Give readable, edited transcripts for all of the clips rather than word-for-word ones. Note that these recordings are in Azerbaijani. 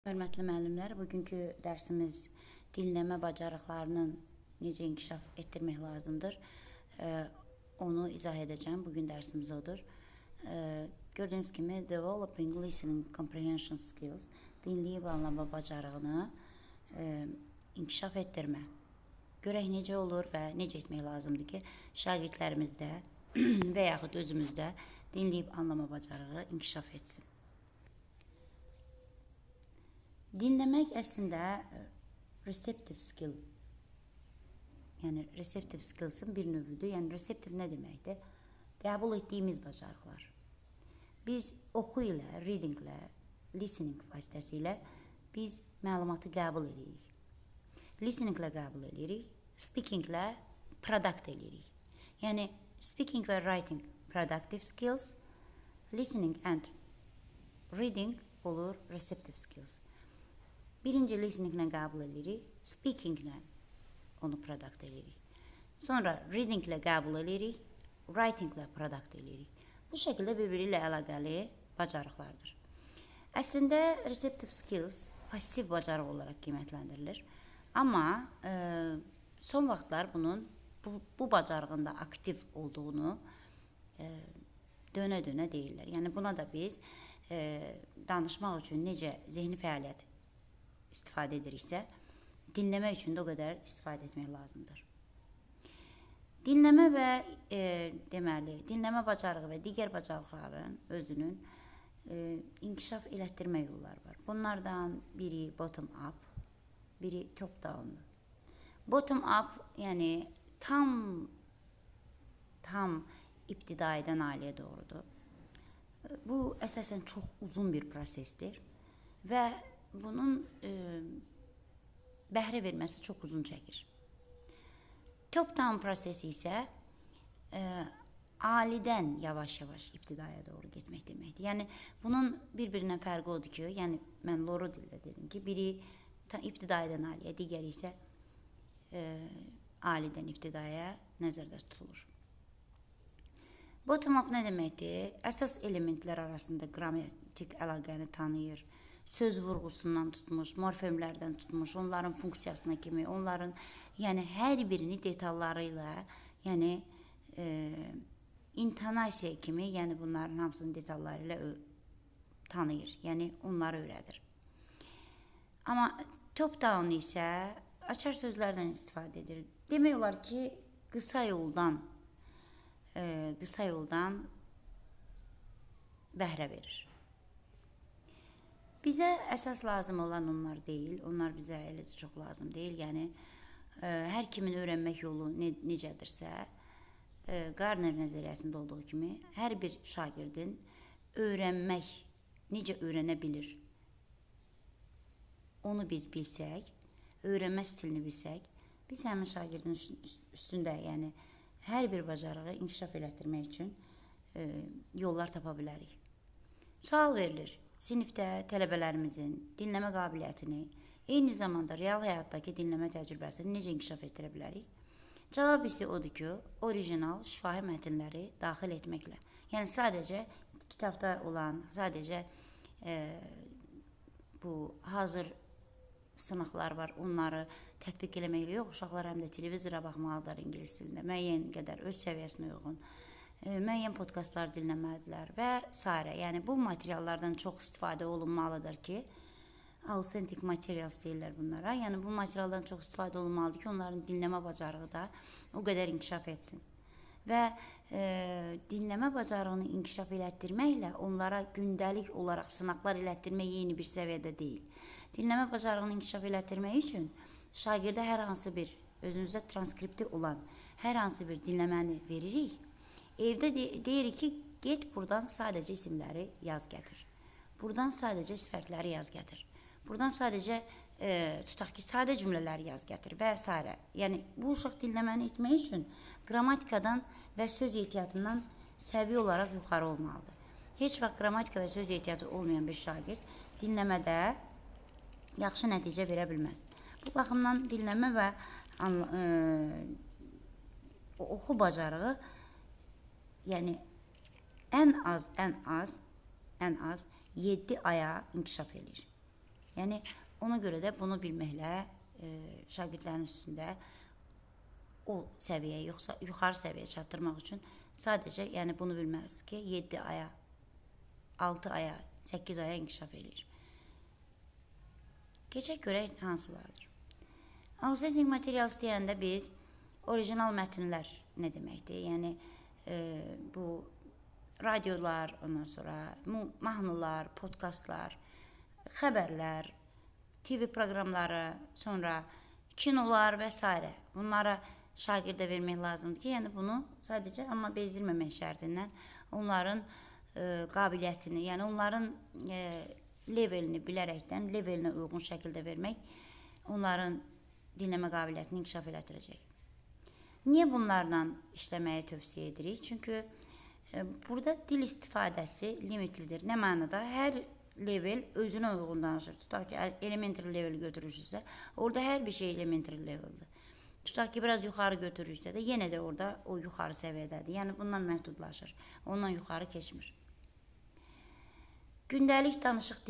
Hörmətli müəllimlər, bugünkü dərsimiz dinləmə bacarıqlarının necə inkişaf etdirmək lazımdır. Onu izah edəcəm. Bugün dərsimiz odur. Gördüyünüz kimi, Developing Listening Comprehension Skills, dinləyib anlama bacarığını inkişaf etdirmə. Görək necə olur və necə etmək lazımdır ki, şagirdlərimizdə və yaxud özümüzdə dinləyib anlama bacarığı inkişaf etsin. Dinləmək əslində receptive skill, yəni receptive skillsin bir növüdür. Yəni receptive nə deməkdir? Qəbul etdiyimiz bacarıqlar. Biz oxu ilə, reading ilə, listening vasitəsilə biz məlumatı qəbul edirik. Listening ilə qəbul edirik, speaking ilə product edirik. Yəni speaking və writing productive skills, listening and reading olur receptive skills. Birinci listening ilə qəbul edirik, speaking ilə onu product edirik. Sonra reading ilə qəbul edirik, writing ilə product edirik. Bu şəkildə bir-biri ilə əlaqəli bacarıqlardır. Əslində receptive skills pasiv bacarıq olaraq qiymətləndirilir. Amma son vaxtlar bunun bu bacarığın da aktiv olduğunu dönə-dönə deyirlər. Yəni buna da biz danışmaq üçün necə zehni fəaliyyət istifadə ediriksə, dinləmək üçün də o qədər istifadə etmək lazımdır. Dinləmə və dinləmə bacarığı və digər bacarıqların özünün inkişaf elətdirmə yolları var. Bunlardan biri bottom up, biri top down'dur. Bottom up, yəni tam ibtidaidən aliyə doğrudur. Bu əsasən çox uzun bir prosesdir və bunun bəhrə verməsi çox uzun çəkir. Top-down prosesi isə alidən yavaş-yavaş ibtidaya doğru getmək deməkdir. Yəni bunun bir-birindən fərqi odur ki, yəni mən Loro dildə dedim ki, biri ibtidaydan aliyə, digəri isə alidən ibtidaya nəzərdə tutulur. Bottom-up nə deməkdir? Əsas elementlər arasında qrammatik əlaqəni tanıyır. Söz vurğusundan tutmuş, morfemlərdən tutmuş, onların funksiyasına kimi, onların yəni hər birini detalları ilə, yəni intonasiya kimi, yəni bunların hamısının detalları ilə tanıyır, yəni onları öyrədir. Amma top-down isə açar sözlərdən istifadə edir. Demək olar ki, qısa yoldan bəhrə verir. Bizə əsas lazım olan onlar deyil, onlar bizə elə də çox lazım deyil. Yəni, hər kimin öyrənmək yolu necədirsə, Gardner nəzəriyyəsində olduğu kimi, hər bir şagirdin öyrənmək, necə öyrənə bilir, onu biz bilsək, öyrənmə stilini bilsək, biz həmin şagirdin üstündə, yəni, hər bir bacarığı inkişaf elətdirmək üçün yollar tapa bilərik. Sual verilir. Sinifdə tələbələrimizin dinləmə qabiliyyətini, eyni zamanda real həyatdakı dinləmə təcrübəsini necə inkişaf etdirə bilərik? Cavab isə odur ki, orijinal, şifahi mətnləri daxil etməklə. Yəni, sadəcə kitabda olan, sadəcə bu hazır sınaqlar var, onları tətbiq eləməklə yox, uşaqlar həm də televizora baxmalıdır ingilis dilində, müəyyən qədər öz səviyyəsinə uyğun. Müəyyən podkastlar dinləməlidirlər və s. Yəni, bu materiallardan çox istifadə olunmalıdır ki, authentic materials deyirlər bunlara. Yəni, bu materialdan çox istifadə olunmalıdır ki, onların dinləmə bacarığı da o qədər inkişaf etsin. Və dinləmə bacarığını inkişaf elətdirməklə onlara gündəlik olaraq sınaqlar elətdirmək yeni bir səviyyədə deyil. Dinləmə bacarığını inkişaf elətdirmək üçün şagirdə hər hansı bir, özünüzdə transkripti olan hər hansı bir dinləməni veririk. Evdə deyirik ki, get buradan sadəcə isimləri yaz gətir. Buradan sadəcə sifətləri yaz gətir. Buradan sadəcə, tutaq ki, sadə cümlələri yaz gətir və s. Yəni, bu uşaq dinləməni etmək üçün qrammatikadan və söz ehtiyatından səviyyə olaraq yuxarı olmalıdır. Heç vaxt qrammatika və söz ehtiyatı olmayan bir şagird dinləmədə yaxşı nəticə verə bilməz. Bu baxımdan dinləmə və oxu bacarığı yəni ən az 7 aya inkişaf edir. Yəni ona görə də bunu bilməklə şagirdlərin üstündə o səviyyəyə, yoxsa yuxarı səviyyəyə çatdırmaq üçün sadəcə, yəni bunu bilməlisiniz ki, 7 aya, 6 aya, 8 aya inkişaf edir. Keçək görək hansılardır. Authentic material istəyəndə biz orijinal mətnlər nə deməkdir? Yəni bu radiolar, ondan sonra mahnılar, podkastlar, xəbərlər, TV proqramları, sonra kinolar və s. Bunlara şagirdə vermək lazımdır ki, yəni bunu sadəcə amma bezdirməmək şərtindən onların qabiliyyətini, yəni onların levelini bilərəkdən, levelinə uyğun şəkildə vermək onların dinləmə qabiliyyətini inkişaf elətdirəcək. Niyə bunlarla işləməyi tövsiyə edirik? Çünki burada dil istifadəsi limitlidir. Nə mənada? Hər level özünə uyğun danışır. Tutaq ki, elementary level götürürsünüzsə, orada hər bir şey elementary leveldir. Tutaq ki, biraz yuxarı götürürsə də, yenə də orada o yuxarı səviyyədədir. Yəni, bundan məhdudlaşır. Ondan yuxarı keçmir. Gündəlik danışıq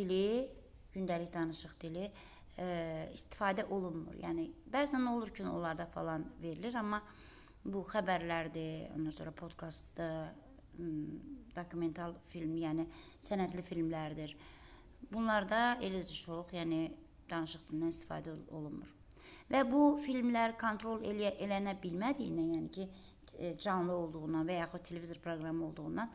dili istifadə olunmur. Yəni, bəzən olur ki, onlarda falan verilir, amma bu xəbərlərdir, ondan sonra podkastdır, dokumental film, yəni sənədli filmlərdir. Bunlarda elə də çox, yəni danışıq dilindən istifadə olunmur. Və bu filmlər kontrol elənə bilmədiyindən, yəni ki, canlı olduğundan və yaxud televizor proqramı olduğundan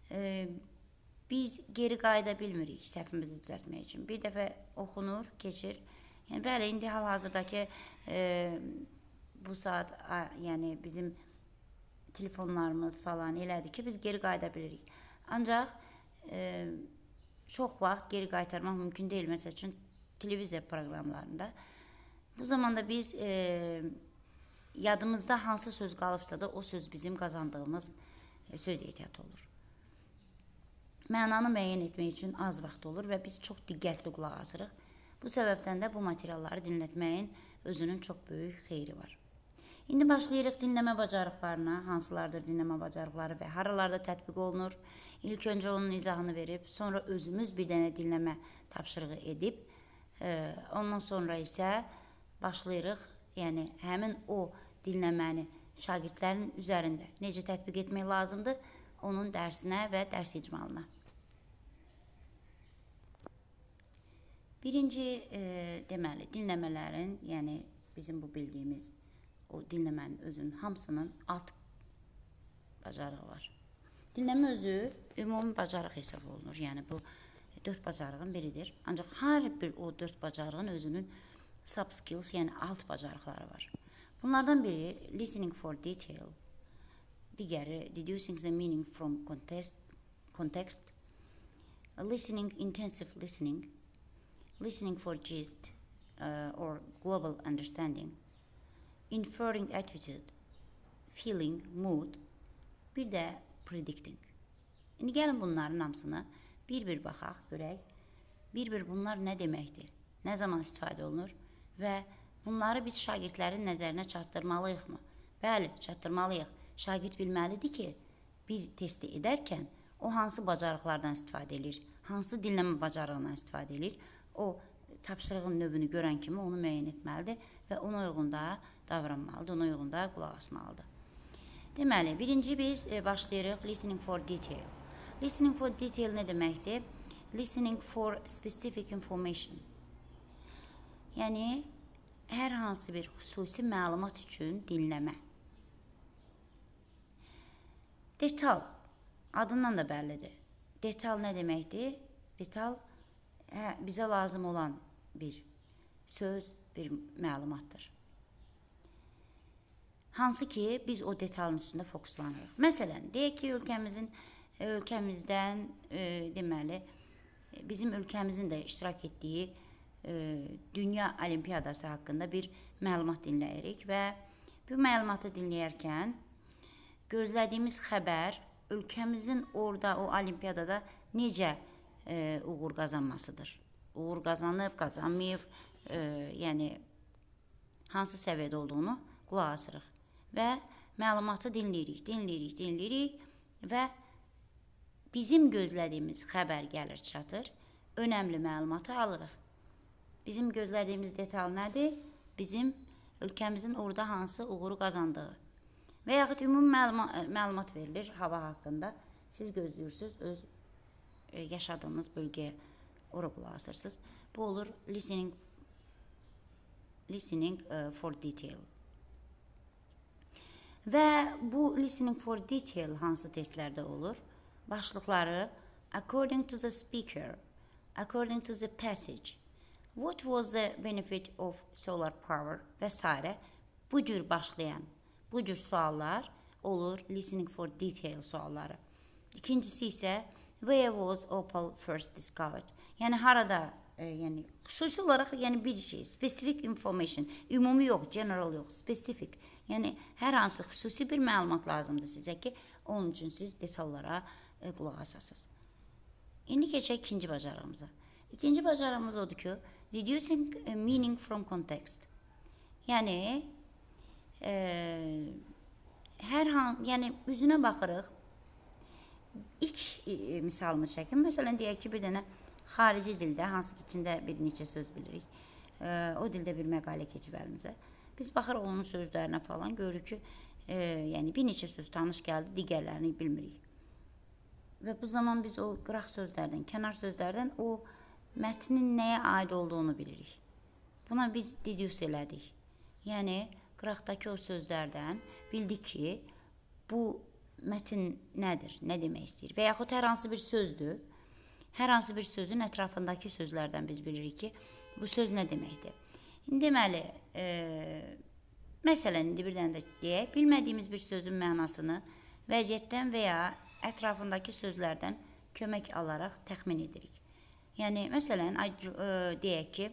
biz geri qayıda bilmirik səhvimizi düzəltmək üçün. Bir dəfə oxunur, keçir. Yəni, bəli, indi hal-hazırdakı bu saat, yəni bizim telefonlarımız falan elədir ki, biz geri qayıda bilirik. Ancaq çox vaxt geri qaytarmaq mümkün deyil. Məsəl üçün, televizor proqramlarında. Bu zamanda biz yadımızda hansı söz qalıbsa da o söz bizim qazandığımız söz ehtiyatı olur. Mənanı müəyyən etmək üçün az vaxt olur və biz çox diqqətli qulaq asırıq. Bu səbəbdən də bu materialları dinlətməyin özünün çox böyük xeyri var. İndi başlayırıq dinləmə bacarıqlarına, hansılardır dinləmə bacarıqları və haralarda tətbiq olunur. İlk öncə onun izahını verib, sonra özümüz bir dənə dinləmə tapşırığı edib, ondan sonra isə başlayırıq, yəni həmin o dinləməni şagirdlərin üzərində necə tətbiq etmək lazımdır, onun dərsinə və dərs icmalına. Birinci, deməli, dinləmələrin, yəni bizim bu bildiyimiz o dinləmənin özünün hamısının alt bacarığı var. Dinləmə özü ümumi bacarıq hesab olunur, yəni bu 4 bacarığın biridir. Ancaq hər bir o 4 bacarığın özünün sub-skills, yəni alt bacarıqları var. Bunlardan biri listening for detail, digəri deducing the meaning from context, listening, intensive listening, listening for gist or global understanding, inferring attitude, feeling, mood, bir də predicting. İndi gəlin bunların hamısını bir-bir baxaq, görək. Bir-bir bunlar nə deməkdir, nə zaman istifadə olunur və bunları biz şagirdlərin nəzərinə çatdırmalıyıq mı? Bəli, çatdırmalıyıq. Şagird bilməlidir ki, bir testi edərkən o hansı bacarıqlardan istifadə edir, hansı dinləmə bacarığından istifadə edir, o tapşırığın növünü görən kimi onu müəyyən etməlidir və ona uyğun da davranmalıdır, ona uyğun da qulaq asmalıdır. Deməli, birinci biz başlayırıq listening for detail. Listening for detail nə deməkdir? Listening for specific information. Yəni, hər hansı bir xüsusi məlumat üçün dinləmə. Detal, adından da bəllidir. Detal nə deməkdir? Detal bizə lazım olan bir söz, bir məlumatdır. Hansı ki, biz o detalın üstündə fokuslanırıq. Məsələn, deyək ki, ölkəmizdən, deməli, bizim ölkəmizin də iştirak etdiyi Dünya Olimpiyadası haqqında bir məlumat dinləyirik və bu məlumatı dinləyərkən gözlədiyimiz xəbər ölkəmizin orada, o olimpiyadada necə uğur qazanmasıdır. Uğur qazanıb, qazanmayıb, yəni hansı səviyyədə olduğunu qulaq asırıq və məlumatı dinləyirik və bizim gözlədiyimiz xəbər gəlir, çatır, önəmli məlumatı alırıq. Bizim gözlədiyimiz detal nədir? Bizim ölkəmizin orada hansı uğuru qazandığı. Və yaxud ümumi məlumat verilir hava haqqında. Siz gözləyirsiniz, öz yaşadığınız bölgəyə ora qulaq asırsınız. Bu olur listening for detail. Və bu listening for detail hansı testlərdə olur? Başlıqları according to the speaker, according to the passage, what was the benefit of solar power və s. Bu cür başlayan, bu cür suallar olur listening for detail sualları. İkincisi isə where was opal first discovered? Yəni harada, yəni xüsusi olaraq yəni bir şey, specific information, ümumi yox, general yox, specific. Yəni hər hansı xüsusi bir məlumat lazımdır sizə ki, onun üçün siz detallara qulaq asasınız. İndi keçək ikinci bacarığımıza. İkinci bacarığımız odur ki, deducing meaning from context. Yəni yəni üzünə baxırıq. İlk misalımı çəkim. Məsələn, deyək ki, bir dənə xarici dildə, hansı ki, içində bir neçə söz bilirik. O dildə bir məqalə keçib əlimizə. Biz baxırıq onun sözlərinə falan, görürük ki, yəni bir neçə söz tanış gəldi, digərlərini bilmirik. Və bu zaman biz o qıraq sözlərdən, kənar sözlərdən o mətnin nəyə aid olduğunu bilirik. Buna biz deduce elədik. Yəni, qıraqdakı o sözlərdən bildik ki, bu mətin nədir, nə demək istəyir? Və yaxud hər hansı bir sözdür. Hər hansı bir sözün ətrafındakı sözlərdən biz bilirik ki, bu söz nə deməkdir? Deməli, məsələn, indi bir dənə də deyək, bilmədiyimiz bir sözün mənasını vəziyyətdən və ya ətrafındakı sözlərdən kömək alaraq təxmin edirik. Yəni, məsələn, deyək ki,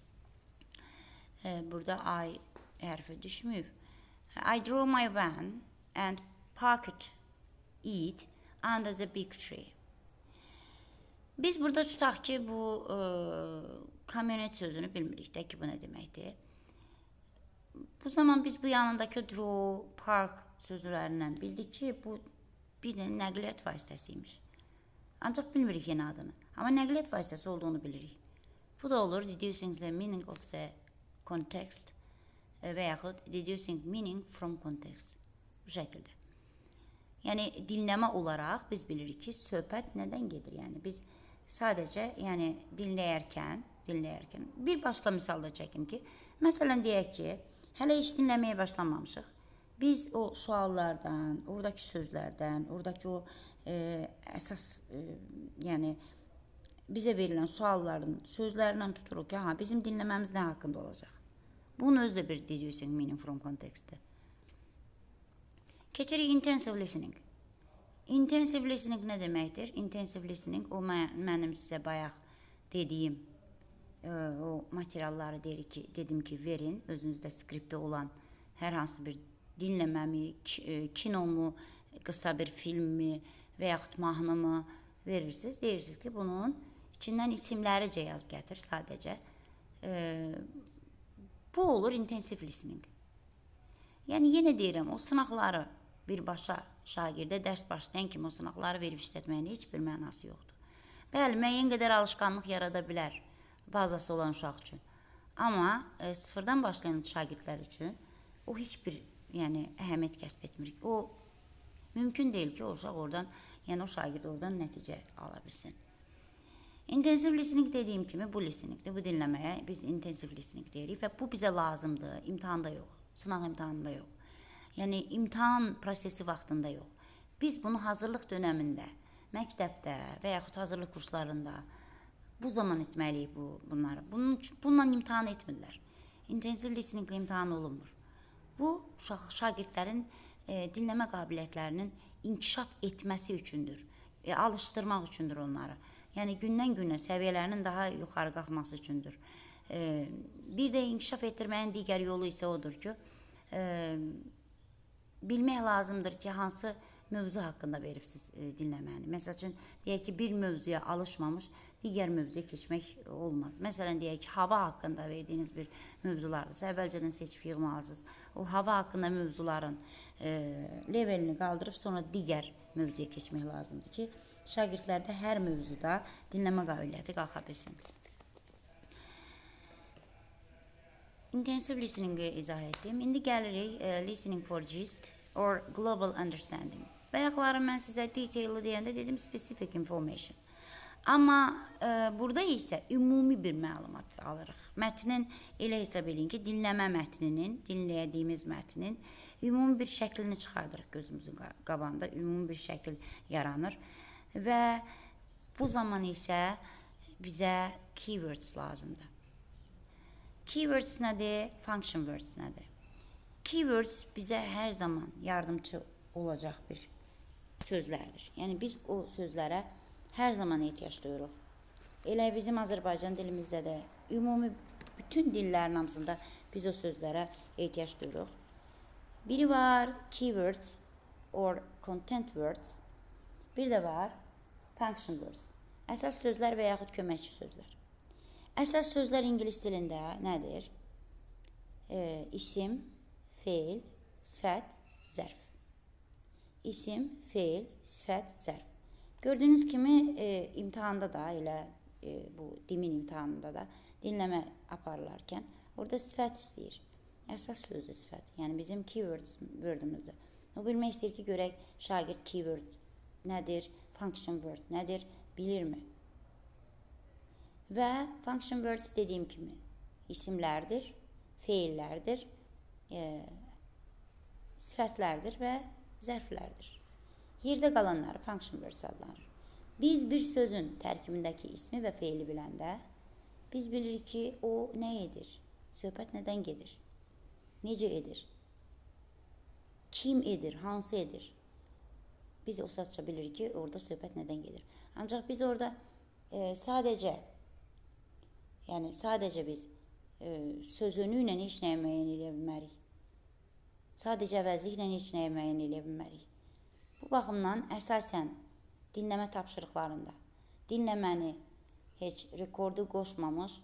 burada I hərfi düşməyib. I drove my van and parked it under the big tree. Biz burada tutaq ki, bu kamyonet sözünü bilmirik də ki, bu nə deməkdir. Bu zaman biz bu yanındakı drove, park sözlərindən bildik ki, bu bir dənə nəqliyyat vasitəsiymiş. Ancaq bilmirik yeni adını. Amma nəqliyyat vasitəsi olduğunu bilirik. Bu da olur deducing the meaning of the context və yaxud deducing meaning from context. Bu şəkildə. Yəni, dinləmə olaraq biz bilirik ki, söhbət nədən gedir? Yəni, biz sadəcə dinləyərkən, bir başqa misal da çəkim ki, məsələn, deyək ki, hələ heç dinləməyə başlamamışıq. Biz o suallardan, oradakı sözlərdən, oradakı o əsas, yəni, bizə verilən sualların sözlərindən tuturuq ki, bizim dinləməmiz nə haqqında olacaq? Bunun özü də bir deducing meaning from context-dir. Keçirik intensive listening. Intensive listening nə deməkdir? Intensive listening, o mənim sizə bayaq dediyim o materialları dedim ki, verin. Özünüzdə skriptdə olan hər hansı bir dinləməmi, kinomu, qısa bir filmi və yaxud mahnımı verirsiniz. Deyirsiniz ki, bunun içindən isimləricə yaz gətir sadəcə. Bu olur intensive listening. Yəni, yenə deyirəm, o sınaqları birbaşa şagirdə dərs başlayan kimi o sınaqları verib işlətməyin heç bir mənası yoxdur. Bəli, müəyyən qədər alışqanlıq yarada bilər bazası olan uşaq üçün. Amma sıfırdan başlayan şagirdlər üçün o heç bir əhəmiyyət kəsb etmir. O mümkün deyil ki, o uşaq oradan, o şagird oradan nəticə ala bilsin. Intensive listening dediyim kimi bu listeningdir. Bu dinləməyə biz intensive listening deyirik və bu bizə lazımdır. İmtahanda yox, sınaq imtahanında yox. Yəni, imtahan prosesi vaxtında yox. Biz bunu hazırlıq dönəmində, məktəbdə və yaxud hazırlıq kurslarında bu zaman etməliyik bunları. Bununla imtahan etmirlər. Intensive listening imtahan olunmur. Bu, şagirdlərin dinləmə qabiliyyətlərinin inkişaf etməsi üçündür. Alışdırmaq üçündür onları. Yəni, gündən günə səviyyələrinin daha yuxarı qalxması üçündür. Bir də inkişaf etdirməyin digər yolu isə odur ki, bilmək lazımdır ki, hansı mövzu haqqında veribsiz dinləməni. Məsəl üçün, deyək ki, bir mövzuya alışmamış, digər mövzuya keçmək olmaz. Məsələn, deyək ki, hava haqqında verdiyiniz bir mövzulardırsa, əvvəlcədən seçib yığmalısınız. O hava haqqında mövzuların levelini qaldırıb, sonra digər mövzuya keçmək lazımdır ki, şagirdlərdə hər mövzuda dinləmə qabiliyyəti qalxa bilsin. intensive listening-i izah etdim. İndi gəlirik listening for gist or global understanding. Bayaqları mən sizə detaillı deyəndə dedim specific information. Amma burada isə ümumi bir məlumat alırıq. Mətnin elə hesab edin ki, dinləmə mətninin, dinlədiyimiz mətnin ümumi bir şəklini çıxardırıq gözümüzün qabağında. Ümumi bir şəkil yaranır. Və bu zaman isə bizə keywords lazımdır. Keywords nədir? Function words nədir? Keywords bizə hər zaman yardımcı olacaq bir sözlərdir. Yəni biz o sözlərə hər zaman ehtiyac duyuruq. Elə bizim Azərbaycan dilimizdə də ümumi bütün dillərin hamısında biz o sözlərə ehtiyac duyuruq. Biri var keywords or content words. Bir də var function words. Əsas sözlər və yaxud köməkçi sözlər. Əsas sözlər ingilis dilində nədir? İsim, feil, sifət, zərf. İsim, feil, sifət, zərf. Gördüyünüz kimi imtahanda da, elə bu dimin imtahanında da dinləmə aparılarkən orada sifət istəyir. Əsas sözdür sifət. Yəni bizim keywordumuzdur. O bilmək istəyir ki, görək şagird keyword nədir, function word nədir, bilirmi? Və function words dediyim kimi isimlərdir, feillərdir, sifətlərdir və zərflərdir. Yerdə qalanları function words adlanır. Biz bir sözün tərkibindəki ismi və feili biləndə biz bilirik ki, o nə edir? Söhbət nədən gedir? Necə edir? Kim edir? Hansı edir? Biz o saatca bilirik ki, orada söhbət nədən gedir. Ancaq biz orada sadəcə biz sözünü ilə heç nəyə müəyyən edə bilmərik. Sadəcə əvəzliklə heç nəyə müəyyən edə bilmərik. Bu baxımdan əsasən dinləmə tapşırıqlarında dinləməni heç rekordu qoşmamış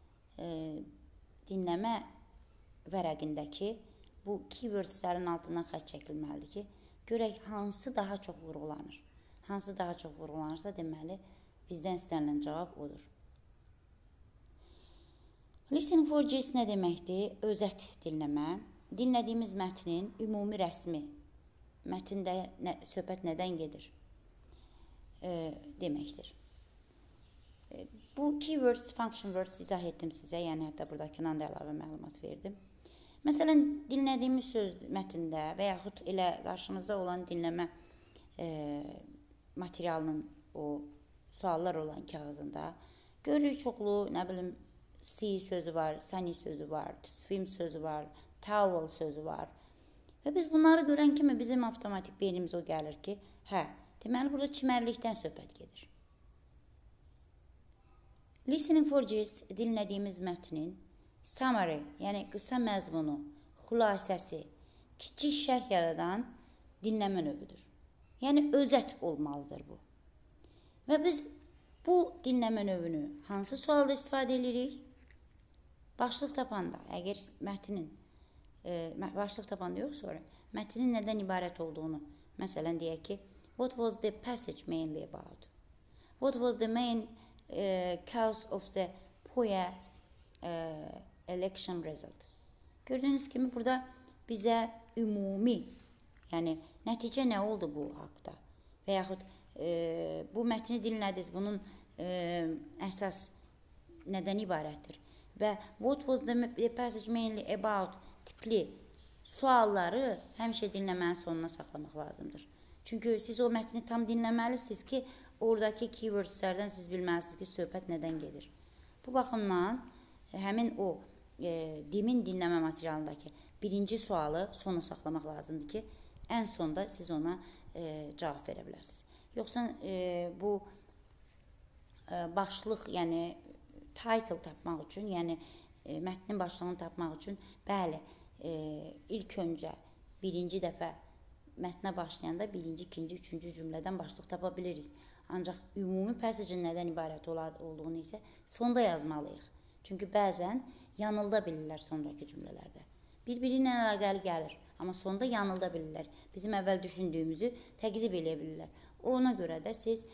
dinləmə vərəqindəki bu keywordslərin altından xətt çəkilməlidir ki, görək hansı daha çox vurğulanır. Hansı daha çox vurğulanırsa deməli bizdən istənilən cavab odur. Listening for gist nə deməkdir? Özət dinləmə. Dinlədiyimiz mətnin ümumi rəsmi, mətndə söhbət nədən gedir deməkdir. Bu keywords, function words izah etdim sizə, yəni hətta buradakından da əlavə məlumat verdim. Məsələn, dinlədiyimiz söz mətndə və yaxud elə qarşımızda olan dinləmə materialının o suallar olan kağızında görürük çoxlu, nə bilim, see sözü var, sunny sözü var, to swim sözü var, towel sözü var. Və biz bunları görən kimi bizim avtomatik beynimiz o gəlir ki, deməli burada çimərlikdən söhbət gedir. Listening for gist dinlədiyimiz mətnin summary, yəni qısa məzmunu, xülasəsi, kiçik şərh yaradan dinləmə növüdür. Yəni özət olmalıdır bu. Və biz bu dinləmə növünü hansı sualda istifadə edirik? Başlıq tapanda, əgər mətnin başlıq tapanda yox, sonra mətnin nədən ibarət olduğunu, məsələn deyək ki, what was the passage mainly about? What was the main cause of the poor election result? Gördüyünüz kimi burada bizə ümumi, yəni nəticə nə oldu bu haqda? Və yaxud bu mətni dinlədiniz, bunun əsas nədən ibarətdir? Və what was the passage mainly about tipli sualları həmişə dinləmənin sonuna saxlamaq lazımdır. Çünki siz o mətni tam dinləməlisiniz ki, oradakı keywordslərdən siz bilməlisiniz ki, söhbət nədən gedir. Bu baxımdan həmin o dimin dinləmə materialındakı birinci sualı sona saxlamaq lazımdır ki, ən sonda siz ona cavab verə biləsiniz. Yoxsa bu başlıq, yəni title tapmaq üçün, yəni mətnin başlığını tapmaq üçün, bəli, ilk öncə birinci dəfə mətnə başlayanda birinci, ikinci, üçüncü cümlədən başlıq tapa bilirik. Ancaq ümumi passage-in nədən ibarət olduğunu isə sonda yazmalıyıq. Çünki bəzən yanılda bilirlər sonraki cümlələrdə. Bir-biri ilə əlaqəli gəlir, amma sonda yanılda bilirlər. Bizim əvvəl düşündüyümüzü təqzib eləyə bilirlər. Ona görə də siz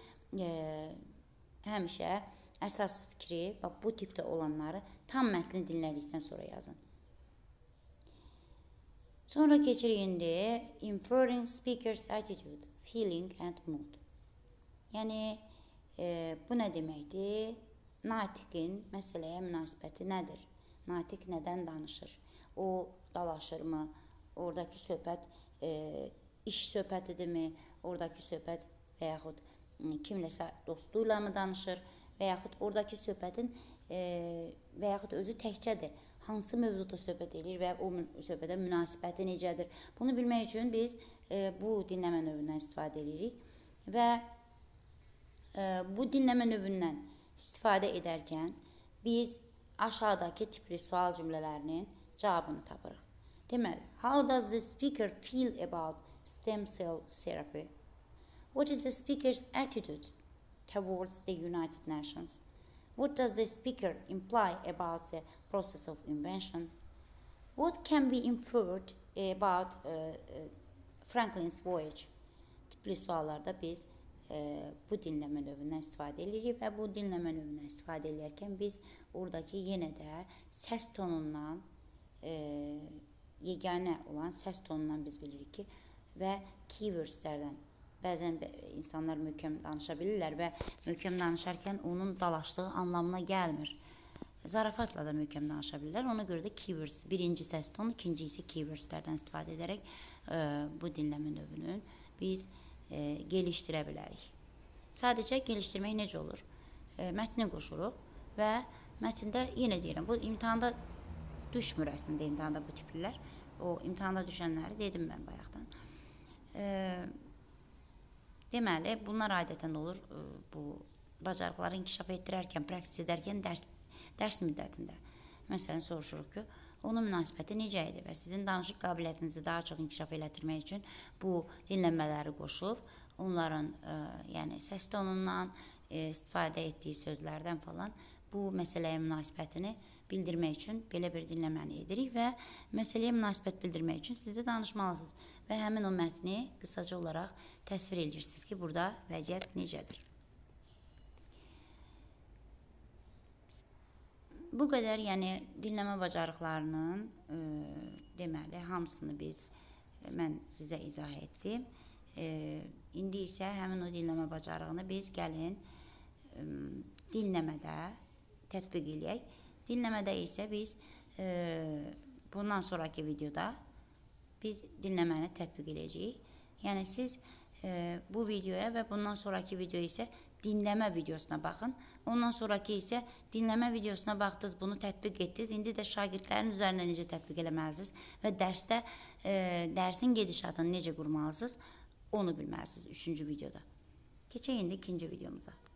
həmişə əsas fikri, bu tipdə olanları tam mətni dinlədikdən sonra yazın. Sonra keçirik indi inferring speaker's attitude, feeling and mood. Yəni bu nə deməkdir? Natiqin məsələyə münasibəti nədir? Natiq nədən danışır? O dalaşırmı? Oradakı söhbət iş söhbətidirmi? Oradakı söhbət və yaxud kimləsə dostuyla mı danışır? Və yaxud oradakı söhbətin və yaxud özü təkcədir. Hansı mövzuda söhbət edir və o söhbətə münasibəti necədir? Bunu bilmək üçün biz bu dinləmə növündən istifadə edirik və bu dinləmə növündən istifadə edərkən biz aşağıdakı tipli sual cümlələrinin cavabını tapırıq. Deməli, how does the speaker feel about stem cell therapy? What is the speaker's attitude towards the United Nations? What does the speaker imply about the process of invention? What can be inferred about Franklin's voyage? Tipli suallarda biz bu dinləmə növündən istifadə edirik və bu dinləmə növündən istifadə edərkən biz oradakı yenə də səs tonundan, yeganə olan səs tonundan biz bilirik ki, və keywordslərdən bəzən insanlar möhkəm danışa bilirlər və möhkəm danışarkən onun dalaşdığı anlamına gəlmir. Zarafatla da möhkəm danışa bilirlər. Ona görə də keywords, birinci səs tonu, ikinci isə keywordslərdən istifadə edərək bu dinləmə növünün biz gelişdirə bilərik. Sadəcə gelişdirmək necə olur? Mətni qoşuruq və mətndə yenə deyirəm, bu imtahanda düşmür əslində, imtahanda bu tiplilər. O imtahanda düşənləri dedim mən bayaqdan. Deməli, bunlar adətən olur bu bacarıqları inkişaf etdirərkən, praktis edərkən dərs müddətində. Məsələn, soruşuruq ki, onun münasibəti necə idi və sizin danışıq qabiliyyətinizi daha çox inkişaf elətdirmək üçün bu dinləmələri qoşub, onların yəni səs tonundan, istifadə etdiyi sözlərdən falan bu məsələyə münasibətini bildirmək üçün belə bir dinləməni edirik və məsələyə münasibət bildirmək üçün siz də danışmalısınız və həmin o mətni qısaca olaraq təsvir edirsiniz ki, burada vəziyyət necədir. Bu qədər, yəni dinləmə bacarıqlarının deməli hamısını mən sizə izah etdim. İndi isə həmin o dinləmə bacarığını biz gəlin dinləmədə tətbiq edək. Dinləmədə isə biz bundan sonraki videoda biz dinləməni tətbiq edəcəyik. Yəni siz bu videoya və bundan sonraki video isə dinləmə videosuna baxın. Ondan sonraki isə dinləmə videosuna baxdınız, bunu tətbiq etdiniz. İndi də şagirdlərin üzərində necə tətbiq eləməlisiniz və dərsdə dərsin gedişatını necə qurmalısınız, onu bilməlisiniz 3-cü videoda. Keçək indi 2-ci videomuza.